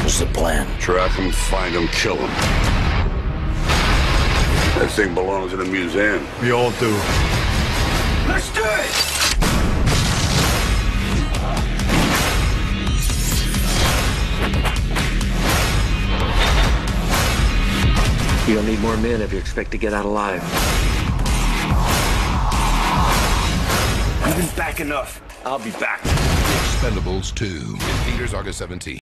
What's the plan? Track him, find him, kill him. That thing belongs in a museum. We all do. Let's do it! You don't need more men if you expect to get out alive. You've been back enough. I'll be back. Expendables 2 in theaters August 17th.